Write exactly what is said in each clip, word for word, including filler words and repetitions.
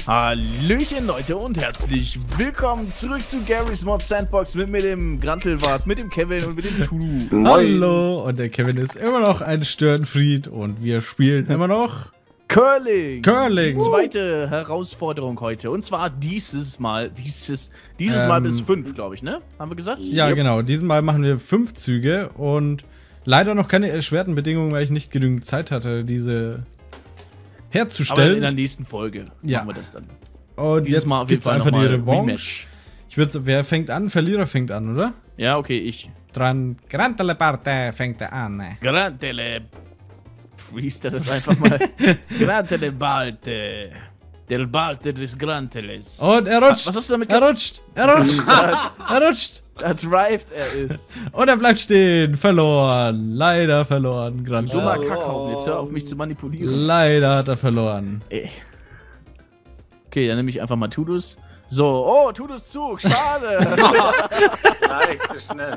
Hallöchen Leute und herzlich willkommen zurück zu Garry's Mod Sandbox mit mir dem Grantelwart, mit dem Kevin und mit dem Tudu. Hallo, und der Kevin ist immer noch ein Störenfried und wir spielen immer noch Curling. Curling. Die zweite Herausforderung heute und zwar dieses Mal, dieses, dieses Ähm, Mal bis fünf, glaube ich, ne? Haben wir gesagt? Ja, Yep. genau. Diesmal machen wir fünf Züge und leider noch keine erschwerten Bedingungen, weil ich nicht genügend Zeit hatte, diese Aber herzustellen. in der nächsten Folge Ja. machen wir das dann. Und Dieses jetzt Mal auf jeden gibt's Fall einfach die nochmal Revanche. Rematch. Ich würde, wer fängt an? Verlierer fängt an, oder? Ja, okay, ich. Dran, Grantele Parte fängt er an. Grantele. Freest das einfach mal. Grantele Balte. Der Balte des Granteles. Und er rutscht. Was hast du damit Er rutscht. Er rutscht. Er rutscht. Da drived er ist. Und er bleibt stehen. Verloren. Leider verloren. Grantele. Dummer Kackhaufen, jetzt hör auf mich zu manipulieren. Leider hat er verloren. Ey. Okay, dann nehme ich einfach mal Tudus. So, oh, Tudus Zug, schade. Ja, echt zu schnell.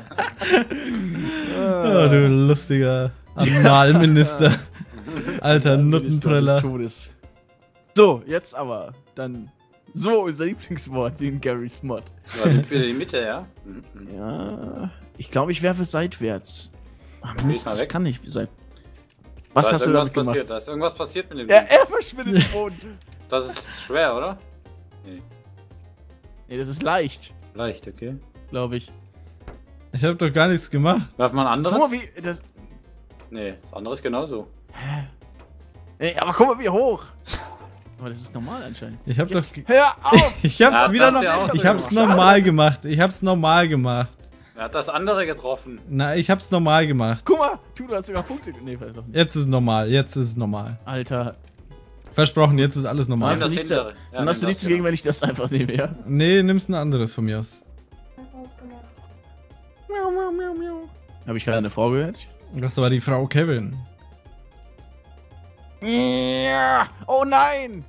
Oh, du lustiger Analminister. Alter Nuttenpreller. Des Todes. So, jetzt aber dann so unser Lieblingswort, den Garry's Mod. So, nimmt wieder die Mitte, ja? Mhm. Ja, ich glaube, ich werfe seitwärts. Ach, Mist, mal das weg. kann nicht sein. Da Was ist hast du irgendwas damit gemacht? passiert. Da ist irgendwas passiert mit dem Ja, Ding. er verschwindet im Boden. Das ist schwer, oder? Nee. Nee, das ist leicht, Leicht, okay. glaube ich. Ich habe doch gar nichts gemacht. Darf man Guck anderes? mal, wie. Das, Nee, das andere ist genauso. nee, aber guck mal, wie hoch. Aber das ist normal anscheinend. Ich habe das. ge- Hör auf! Ich hab's Ja, wieder das noch. ja auch Ich so hab's gemacht. normal gemacht. Ich hab's normal gemacht. Er hat das andere getroffen. Na, ich hab's normal gemacht. Guck mal, Tudo hat sogar Punkte. Nee, vielleicht doch nicht. Jetzt ist es normal. Jetzt ist es normal. Alter, Versprochen, jetzt ist alles normal. hast du das nichts, hintere. Ja, dann hast du nimm nichts das, dagegen, genau. wenn ich das einfach nehme, ja? Nee, nimmst ein anderes von mir aus. Habe ich gerade eine Frau gehört? Das war die Frau Kevin. Ja! Oh nein!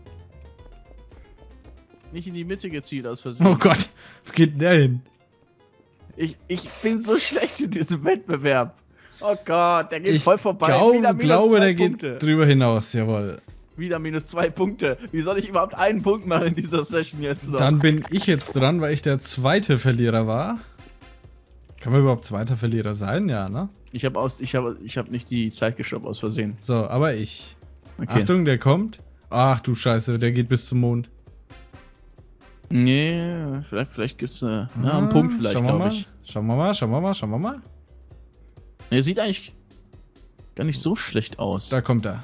Nicht in die Mitte gezielt aus Versehen. Oh Gott, wo geht denn der hin? Ich, ich bin so schlecht in diesem Wettbewerb. Oh Gott, der geht Ich voll vorbei. glaub, Wieder minus glaube, zwei der Punkte. geht drüber hinaus, jawohl. Wieder minus zwei Punkte. Wie soll ich überhaupt einen Punkt machen in dieser Session jetzt noch? Dann bin ich jetzt dran, weil ich der zweite Verlierer war. Kann man überhaupt zweiter Verlierer sein? Ja, ne? Ich habe aus, ich habe, ich habe nicht die Zeit gestoppt aus Versehen. So, aber ich. Okay. Achtung, der kommt. Ach du Scheiße, der geht bis zum Mond. Nee, vielleicht, vielleicht gibt's äh, ja, Ah, einen Punkt vielleicht, schauen wir glaube mal. ich. Schauen wir mal, schauen wir mal, schauen wir mal. Nee, sieht eigentlich gar nicht so schlecht aus. Da kommt er.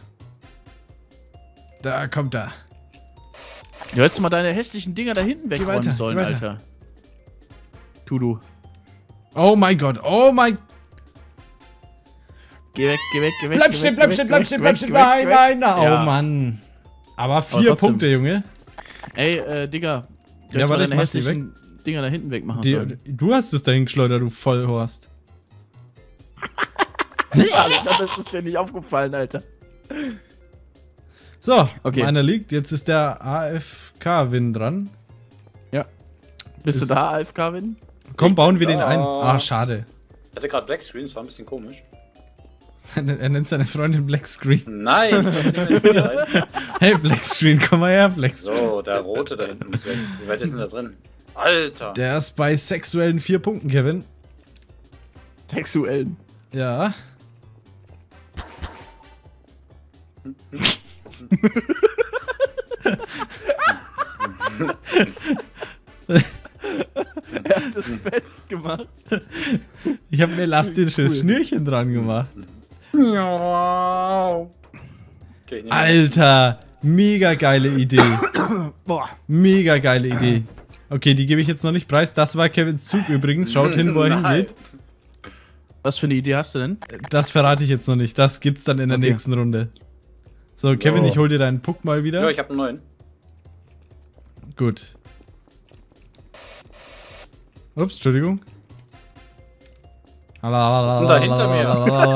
Da kommt er. Du hättest mal deine hässlichen Dinger da hinten wegräumen weiter, sollen, geh weiter. Alter. Tudu. Oh mein Gott, oh mein... Geh weg, geh weg, geh weg. Bleib geh stehen, weg, bleib geh stehen, weg, bleib geh stehen, weg, bleib geh stehen. weg, Nein, geh weg. nein, nein. Ja. Oh Mann. Aber vier trotzdem. Punkte, Junge. Ey, äh, Digga. Du Ja, hättest mal warte, ich deine mach die hässlichen Dinger da hinten wegmachen Die, sollen. du hast es dahin geschleudert, du Vollhorst. Alter, das ist dir nicht aufgefallen, Alter. So, Okay. meiner liegt. Jetzt ist der A F K-Win dran. Ja. Bist Ist- du da, A F K, Win? Komm, bauen wir den da. ein. Ah, schade. Ich hatte gerade Blackscreen, das war ein bisschen komisch. Er nennt seine Freundin Blackscreen. Nein, ich nehme den Spiel rein. Hey, Blackscreen, komm mal her, Blackscreen. So, der rote da hinten muss weg. Wie weit ist denn da drin? Alter! Der ist bei sexuellen vier Punkten, Kevin. Sexuellen. Ja. Er hat das festgemacht. Ich habe ein elastisches Cool. Schnürchen dran gemacht. Okay, ich nehme Alter, mega geile Idee. Boah. Mega geile Idee. Okay, die gebe ich jetzt noch nicht preis. Das war Kevins Zug übrigens. Schaut hin, wo er Nein. hingeht. Was für eine Idee hast du denn? Das verrate ich jetzt noch nicht. Das gibt's dann in der Okay. nächsten Runde. So, Kevin, So. ich hol dir deinen Puck mal wieder. Ja, ich habe einen neuen. Gut. Ups, Entschuldigung. Was ist denn da hinter mir?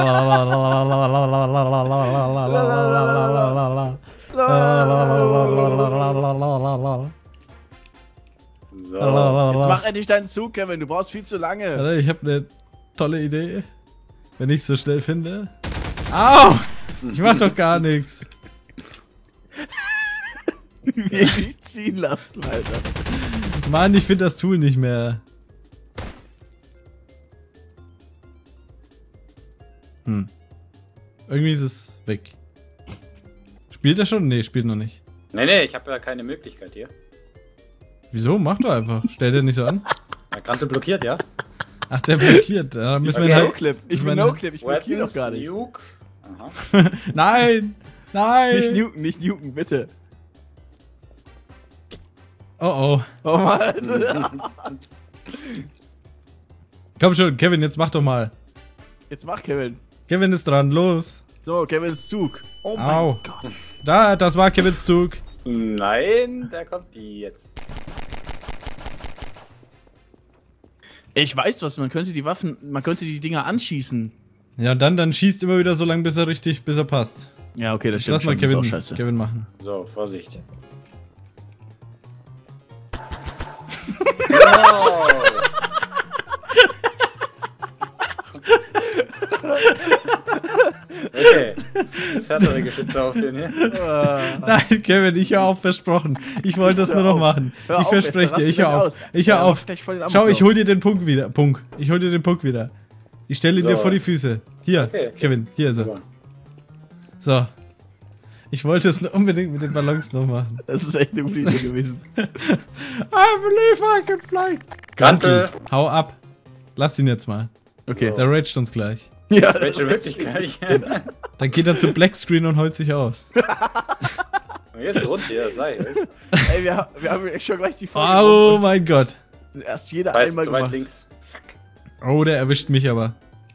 So. Jetzt mach endlich deinen Zug, Kevin. Du brauchst viel zu lange. Warte, ich habe eine tolle Idee. Wenn ich so schnell finde. Au! Ich mach doch gar nichts. Wirklich ziehen lassen, Alter. Mann, ich finde das Tool nicht mehr. Hm. Irgendwie ist es weg. Spielt er schon? Nee, spielt noch nicht. Nee, nee, ich habe ja keine Möglichkeit hier. Wieso? Mach doch einfach. Stell dir nicht so an. Der Kante blockiert, ja? Ach, der blockiert. Da müssen Ich wir bin halt... No-Clip. Ich bin meine- No-Clip. Ich blockiere doch gar nicht. Nuke. Aha. Nein! Nein! Nicht nuken, nicht nuken, bitte. Oh oh. Oh Mann. Komm schon, Kevin, jetzt mach doch mal. Jetzt mach Kevin. Kevin ist dran, los. So, Kevins Zug. Oh mein Au. Gott. Da, das war Kevins Zug. Nein, da kommt die jetzt. Ich weiß was, man könnte die Waffen, man könnte die Dinger anschießen. Ja, und dann, dann schießt immer wieder so lange, bis er richtig, bis er passt. Ja, okay, das Lass stimmt mal schon. Das ist Kevin, auch scheiße. Kevin machen. So, Vorsicht. Oh. Okay, das härtere Geschütze aufführen hier. Nein, Kevin, ich hör auf, versprochen. Ich wollte das Hör nur noch auf. machen. Hör ich auf jetzt, verspreche dann dir, raste ich hör gleich auf. aus. Ich Ja, hör mach auf. gleich voll den Schau, ich Amoklauf. hol dir den Punkt wieder. Punkt. Ich hol dir den Punkt wieder. Ich stelle ihn So. dir vor die Füße. Hier, Okay, okay. Kevin, hier ist er. Super. So. Ich wollte es unbedingt mit den Ballons noch machen. Das ist echt eine gute Idee gewesen. I believe I can fly. Kante. Hau ab. Lass ihn jetzt mal. Okay. Der raged uns gleich. Ja, Rachel wirklich gleich. Dann geht er zu Blackscreen und heult sich aus. Und jetzt rund hier, sei. Ey, wir, wir haben echt schon gleich die Folge Oh gemacht mein Gott. und erst jeder Weiß einmal zu weit gemacht. links. Oh, der erwischt mich aber.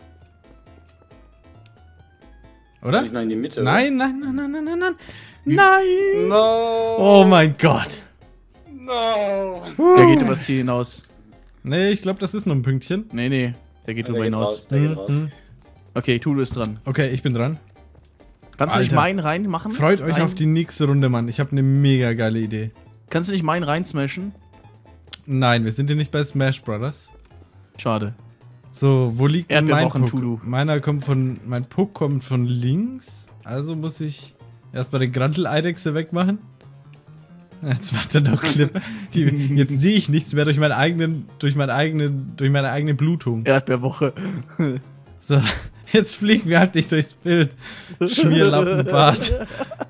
Oder? Nicht noch in die Mitte. Nein, nein, nein, nein, nein, nein, nein. Nein. No. Oh mein Gott. No. Der geht übers Ziel hinaus. Nee, ich glaube, das ist nur ein Pünktchen. Nee, nee, der geht Der drüber geht hinaus. raus, der geht Mhm, raus. mhm. Okay, Tudu ist dran. Okay, ich bin dran. Kannst du nicht Alter. meinen reinmachen? Freut euch rein? auf die nächste Runde, Mann. Ich habe eine mega geile Idee. Kannst du nicht meinen reinsmashen? Nein, wir sind hier nicht bei Smash Brothers. Schade. So, wo liegt denn mein Erdbeerwochen, Puck? Tudu. Meiner kommt von, mein Puck kommt von links. Also muss ich erstmal den Grantel-Eidechse wegmachen. Jetzt macht er noch Clip. Die, jetzt sehe ich nichts mehr durch meinen eigenen, durch meinen eigenen, durch meine eigene Blutung. Erdbeerwoche. So, jetzt fliegen wir halt nicht durchs Bild. Schmierlappenbart.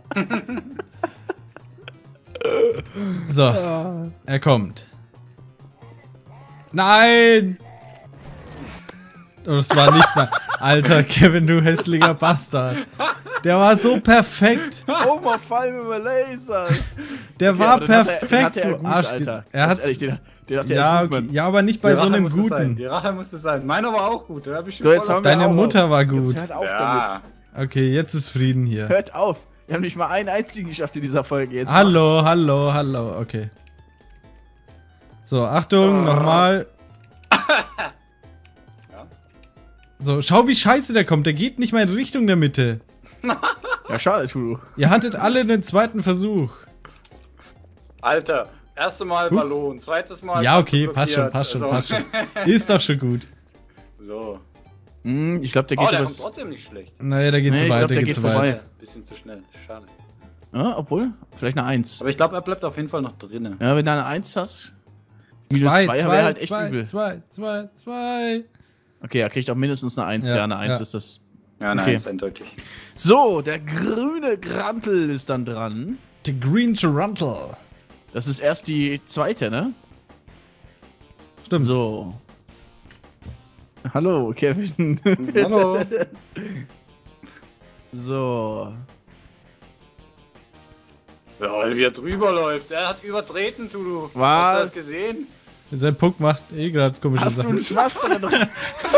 So, er kommt. Nein! Das war nicht mal. Alter, Kevin, du hässlicher Bastard. Der war so perfekt. Oh, mal fallen wir Lasers. Der Okay, war aber den hat er- den perfekt, hatte er du gut, Arsch. Alter. Er Ganz hat's. ehrlich, den, den hat er Ja, gut, okay, Mann. ja, aber nicht bei Die so Rache einem muss es sein. guten. Die Rache musste sein. Meiner war auch gut. Der hab ich schon So, jetzt voll haben auf- wir Deine auch- Mutter war Jetzt gut. hört auf Ja. Okay, jetzt ist Frieden hier. damit. Hört auf. Wir haben nicht mal einen einzigen geschafft in dieser Folge. Jetzt Hallo, hallo, hallo. Okay. So, Achtung, Ah. nochmal. Ja. So, schau, wie scheiße der kommt. Der geht nicht mal in Richtung der Mitte. Mach. Ja, schade, Tudu. Ihr hattet alle einen zweiten Versuch. Alter, erste Mal Ballon, zweites Mal. Ja, okay, blockiert. passt schon, passt schon, Also- passt schon. Ist doch schon gut. So. Hm, ich glaube, der Oh, geht der übers... kommt trotzdem nicht schlecht. Naja, da geht's Nee, zu ich weit, glaub, da der geht's geht zu vorbei. weit. Bisschen zu schnell. Schade. Ja, obwohl, vielleicht eine eins. Aber ich glaube, er bleibt auf jeden Fall noch drinnen. Ja, wenn du eine eins hast, minus Zwei, zwei zwei, wäre halt echt zwei, übel. zwei, zwei, zwei. Okay, er kriegt auch mindestens eine eins. Ja, Ja, eine eins ja. ist das. Ja, nein, Okay. ist eindeutig. So, der grüne Grantel ist dann dran. The Green Tarantel. Das ist erst die zweite, ne? Stimmt. So. Hallo, Kevin. Hallo. So. Lol, wie er drüber läuft. Er hat übertreten, Tudu. Was? Hast du das gesehen? Sein Puck macht eh gerade komische Hast du Sachen. einen Pflaster drin?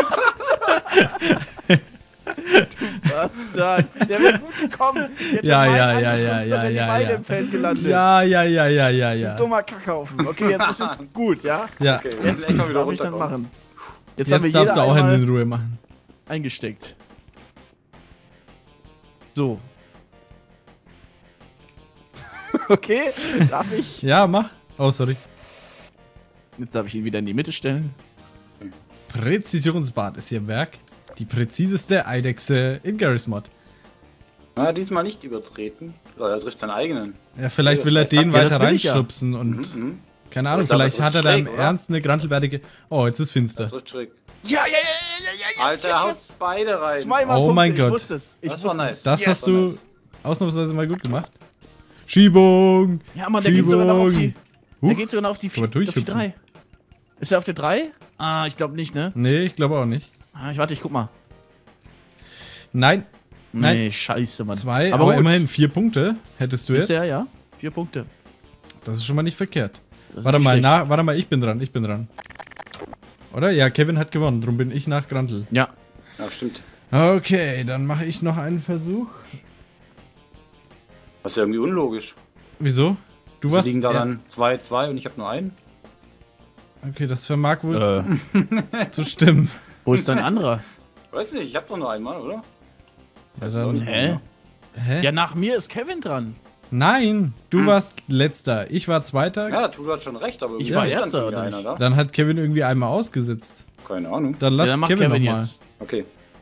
Du Bastard. Der wäre gut gekommen. Der hätte Ja, meinen ja, ja, angeschubst, ja, dann ja, wären die ja, beide ja. im Feld gelandet. Ja, ja, ja, ja, ja, ja. Dummer Kackhaufen. Okay, jetzt ist es gut, ja? Ja, Okay, wir Jetzt müssen echt mal wieder darf ich dann runterkommen. machen. Jetzt, haben wir jetzt darfst jeder du auch einmal in Ruhe machen. eingesteckt. So. Okay, darf ich? Ja, mach. Oh, sorry. Jetzt darf ich ihn wieder in die Mitte stellen. Präzisionsbad ist ihr Werk. Die präziseste Eidechse in Garry's Mod. Na, diesmal nicht übertreten. Er trifft seinen eigenen. Ja, vielleicht will er den Ja, das weiter will ich ja. reinschubsen und... Mhm, mhm. Keine Ahnung, Ich glaub, vielleicht er hat er trifft da im schräg, oder? Ernst eine grantelbärtige... Oh, jetzt ist finster. Er trifft schräg. Ja, ja, ja, ja, ja, ja, Alter, er haut beide rein. Zweimal Oh Punkte, mein ich Gott. wusste es. Ich Das war wusste nice. es. Das Yes. hast du ausnahmsweise mal gut gemacht. Schiebung! Ja, Mann, der geht sogar noch auf die... Der Huch. geht sogar noch auf die, Kann man vier, auf die durchhüpfen. drei. Ist er auf der drei? Ah, ich glaube nicht, ne? Nee, ich glaube auch nicht. Ah, ich warte, ich guck mal. Nein, Nein. Nee, scheiße, Mann. zwei, aber aber, gut. immerhin vier Punkte hättest du jetzt. Bisher, ja. Vier Punkte. Das ist schon mal nicht verkehrt. Das ist Warte nicht mal, schlecht. na, warte mal, ich bin dran, ich bin dran. Oder? Ja, Kevin hat gewonnen, darum bin ich nach Grantel. Ja. Ja, stimmt. Okay, dann mache ich noch einen Versuch. Das ist ja irgendwie unlogisch. Wieso? Du Sie warst. liegen da ja, dann zwei, zwei und ich habe nur einen. Okay, das vermag wohl Äh, zu stimmen. wo ist dein anderer? Weiß nicht, ich habe doch nur einmal, oder? Ja, Weiß auch dann, nicht. Hä? hä? Ja, nach mir ist Kevin dran. Nein, du warst letzter. Ich war zweiter. Ja, du hast schon recht, aber Ich irgendwie war fehlt dann Erster, schon wieder oder einer nicht? da. Dann hat Kevin irgendwie einmal ausgesetzt. Keine Ahnung. Dann lass ja, dann macht Kevin, Kevin, nochmal. jetzt. Okay.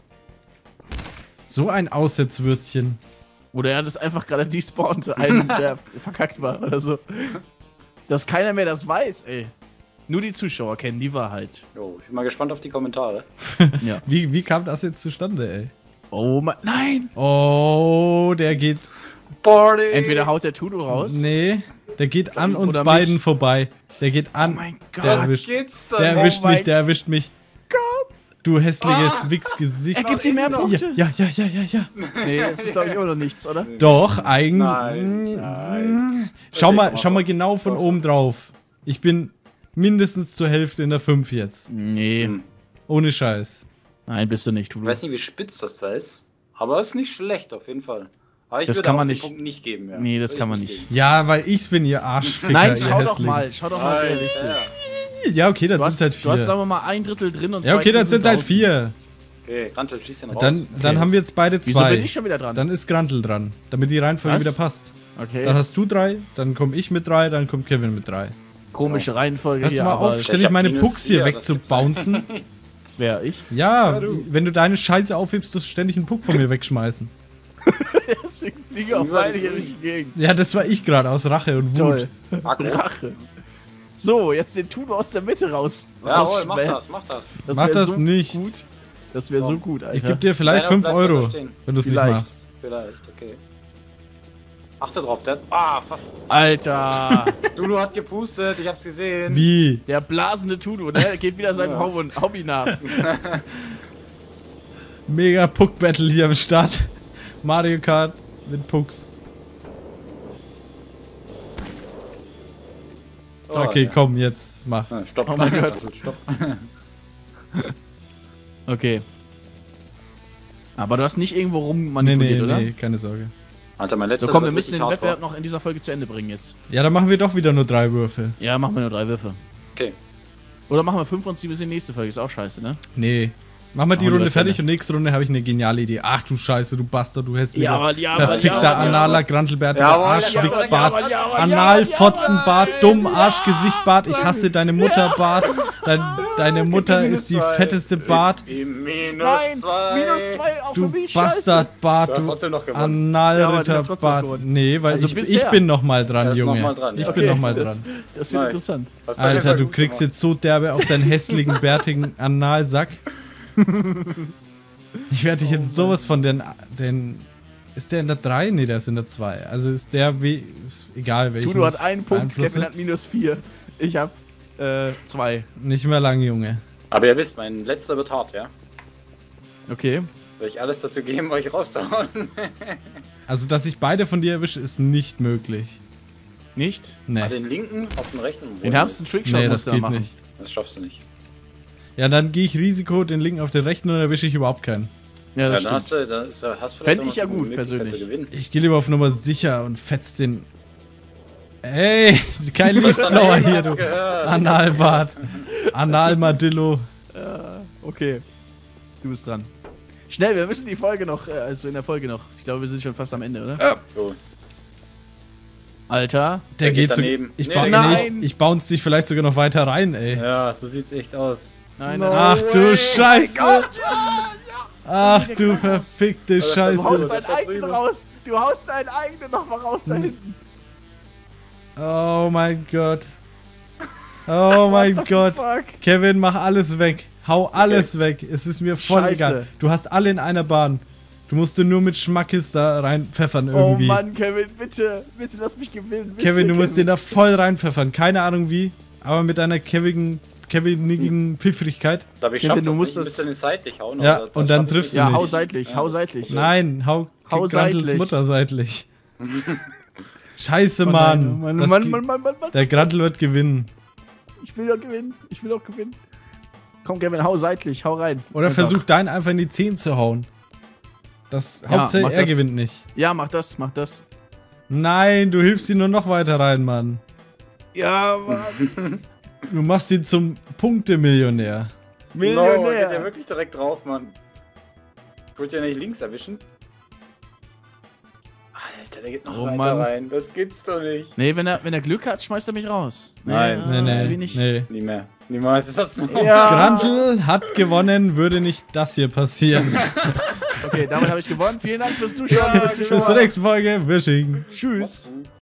So ein Aussetzwürstchen. Oder er hat es einfach gerade despawned, einen, der verkackt war oder so. Dass keiner mehr das weiß, ey. Nur die Zuschauer kennen die Wahrheit. Jo, ich bin mal gespannt auf die Kommentare. Ja. Wie, wie kam das jetzt zustande, ey? Oh mein. Nein! Oh, der geht. Party! Entweder haut der Tudo raus. Nee, der geht an uns Oder beiden mich. vorbei. Der geht an. Oh mein Gott. Der Was erwischt, geht's der denn? erwischt Oh mein mich, der erwischt mich. Du hässliches Ah. Wichsgesicht. Er gibt ihm mehr Ja, Punkte. ja, ja, ja, ja, ja. Nee, das ist glaube ich immer noch nichts, oder? Doch, eigentlich. Nein, nein. Schau Okay, mal, komm mal schau mal vor. genau von Doch. oben drauf. Ich bin mindestens zur Hälfte in der fünf jetzt. Nee. Hm. Ohne Scheiß. Nein, bist du nicht, Ich Tudo. weiß nicht, wie spitz das da ist. Aber es ist nicht schlecht, auf jeden Fall. Aber ich Das würde kann auch man den nicht- Punkt nicht geben, ja. Nee, das Würde kann ich man nicht. geben. Ja, weil ich's bin, ihr Arschficker, Nein, ihr schau doch Hässling. mal, schau doch mal Alter. realistisch. Ja, okay, dann Du sind hast, es halt du hast vier. sagen wir mal ein Drittel drin und Ja, zwei okay, dann Drittel sind es halt draußen. vier. Okay, Grantel, schieß den raus. Dann, dann haben wir jetzt beide Wieso zwei. bin ich schon wieder dran? Dann ist Grantel dran, damit die Reihenfolge Was? wieder passt. Okay, Dann hast du drei, dann komme ich mit drei, dann kommt Kevin mit drei. komische Reihenfolge Hörst du hier, mal aber auf, Ich ständig hab meine minus Pucks hier vier, das gibt's wegzubouncen. wer, ich? Ja, wenn du deine Scheiße aufhebst, tust du ständig einen Puck von mir wegschmeißen. Deswegen fliege auch Über beide die hier Grün. durch die Gegend. Ja, das war ich gerade aus Rache und Wut. Toll. Akku. Rache. So, jetzt den Tudo aus der Mitte raus. Jawohl, mach rausschmeißt. das, mach das. Das Mach wär das so nicht. Gut. Das wäre so gut, Alter. Ich gebe dir vielleicht Kleiner fünf bleibt Euro, da stehen. wenn du es nicht Vielleicht. machst. Vielleicht, okay. Achte drauf, der. Ah, fast. Alter. Lulu hat gepustet, ich hab's gesehen. Wie? Der blasende Tudo, ne? Geht wieder seinem Ja. Hobby Hobby nach. Mega Puck-Battle hier am Start. Mario Kart mit Pucks. Oh, Okay, ja. komm, jetzt mach. Ah, stopp. Oh mein Gott. Also, stopp. Okay. Aber du hast nicht irgendwo Nee, rummanipuliert, nee, oder? nee, keine Sorge. Alter, mein letzter So komm, wir wird müssen richtig den hardcore. Wettbewerb noch in dieser Folge zu Ende bringen jetzt. Ja, dann machen wir doch wieder nur drei Würfe. Ja, machen wir nur drei Würfe. Okay. Oder machen wir fünf und sieben bis in die nächste Folge, ist auch scheiße, ne? Nee. Machen wir die Machen wir Runde lieber zu fertig Ende. und nächste Runde habe ich eine geniale Idee. Ach du Scheiße, du Bastard, du hässlicher, Jawohl, jawohl, verfickter, jawohl, analer, grantelbärtiger Jawohl, Arschwichsbart, jawohl, jawohl, Analfotzenbart, dumm Arschgesichtbart, ich hasse deine Mutter, Bart, Dein, deine Mutter Minus ist die zwei. fetteste Bart, Im Minus Nein, zwei. minus zwei auch du für mich, scheiße. Bastardbart, Du hast du trotzdem noch gewonnen. Ja, aber die Analritter hat trotzdem Bart. gewonnen. Nee, weil Also ich, bisher. ich bin noch mal dran, Er ist noch Junge. mal dran, Ich ja. bin noch mal das, dran. Das wird Nice. interessant. Hast auf jeden Alter, Fall du gut kriegst gemacht. jetzt so derbe auf deinen hässlichen, bärtigen Analsack. Ich werde dich jetzt sowas von den, den... Ist der in der drei? Nee, der ist in der zwei. Also ist der wie... Ist egal welchen. Tudo hat einen Punkt, Einflüsse. Kevin hat minus vier. Ich hab äh, zwei. Nicht mehr lang, Junge. Aber ihr wisst, mein letzter wird hart, ja? Okay. Soll ich alles dazu geben, euch rauszuhauen? Also, dass ich beide von dir erwische, ist nicht möglich. Nicht? Nee. Ah, den linken auf den rechten. Den ärmsten Trickshot Nee, musst das du geht machen. nicht. Das schaffst du nicht. Ja, dann gehe ich Risiko, den linken auf den rechten und erwische ich überhaupt keinen. Ja, Ja, das dann hast stimmt. du, dann ist, hast du Fänd auch ich ja noch die gut, Möglichkeit persönlich. zu gewinnen. Ich gehe lieber auf Nummer sicher und fetz den... Ey, kein Du hast Leafblower daneben, hier, hab's du. gehört. Analbart. Analmadillo. Okay. Du bist dran. Schnell, wir müssen die Folge noch, äh, also in der Folge noch. Ich glaube, wir sind schon fast am Ende, oder? So. Alter. Der Der geht geht so... daneben. Ich, Nee, ba der geht nee, daneben. ich, ich bounce dich vielleicht sogar noch weiter rein, ey. Ja, so sieht's echt aus. Nein, No. nein. Ach du way. Scheiße. Ach du verfickte Du haust Scheiße. deinen eigenen raus. Du haust deinen eigenen nochmal raus da hinten. Oh mein Gott. Oh mein Gott. Fuck. Kevin, mach alles weg. Hau alles weg. Es ist mir voll Scheiße. egal. Du hast alle in einer Bahn. Du musst nur mit Schmackes da reinpfeffern irgendwie. Oh Mann, Kevin, bitte. Bitte lass mich gewinnen. Bitte, Kevin, du musst den da voll reinpfeffern. Keine Ahnung wie, aber mit deiner Kevin, Kevinigen Pfiffrigkeit. Aber ich Kevin, schaff du das musst nicht, ein das- bisschen seitlich hauen. Ja, aber das und dann schaff ich triffst du Ja, nicht. hau seitlich, Ja, hau das- seitlich. Nein, hau, Hau Grantels seitlich. Mutter seitlich. Scheiße, Oh Mann. Mann, Das Mann, ge- Mann, Mann, Mann, Mann. Der Grantel wird gewinnen. Ich will doch gewinnen. Ich will doch gewinnen. Komm, Kevin, hau seitlich, hau rein. Oder Einfach. versuch deinen einfach in die zehn zu hauen. Das Ja, Hauptsache, mach er das. gewinnt nicht. Ja, mach das, mach das. Nein, du hilfst ihn nur noch weiter rein, Mann. Ja, Mann. Du machst ihn zum Punktemillionär. No, geht der Millionär. wirklich direkt drauf, Mann. Ich wollte ja nicht links erwischen. Alter, der geht noch Oh, weiter Mann. rein. Das geht's doch nicht. Nee, wenn er, wenn er Glück hat, schmeißt er mich raus. Nein. ja, Nee, das nee, will ich- nee. Nie mehr. Niemals ist das noch. Ja. Grantel hat gewonnen, würde nicht das hier passieren. Okay, damit habe ich gewonnen. Vielen Dank fürs Zuschauen, liebe Bis Zuschauer. zur nächsten Folge. Wishing. Tschüss.